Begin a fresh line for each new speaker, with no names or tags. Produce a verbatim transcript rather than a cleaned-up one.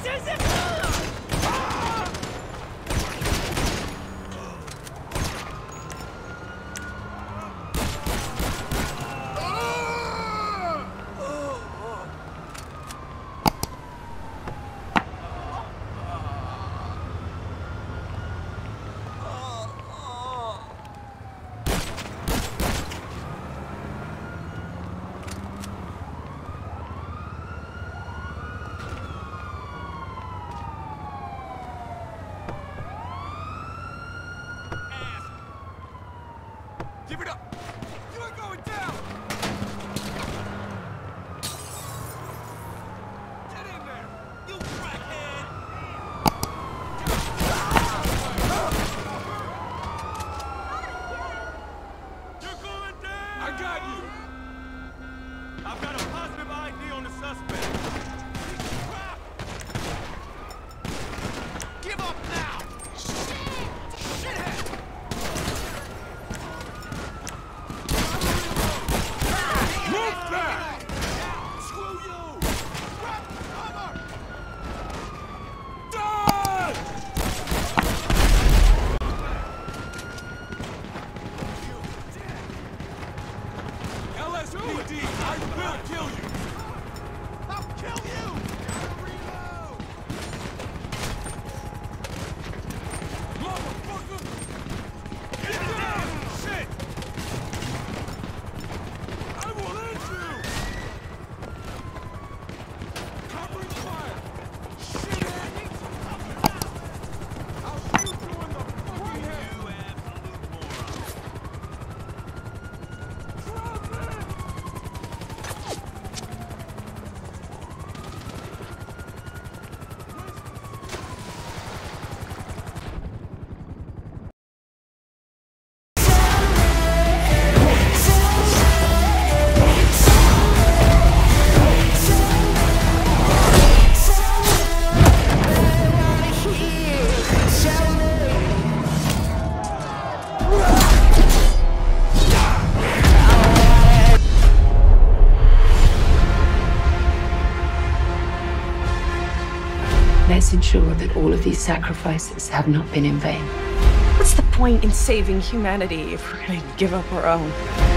Give it up! You ain't going down! Get in there! You crackhead! You're going down! I got you! I've got a positive I D on the suspect. Crap! Give up now! Shit! Shithead! I will kill you! I'll kill you! Reload! Motherfucker! Get down! Shit! I will end you! Covering fire! Shit! I'll shoot you in the fucking head! You absolute moron! Drop it!
Let's ensure that all of these sacrifices have not been in vain.
What's the point in saving humanity if we're gonna give up our own?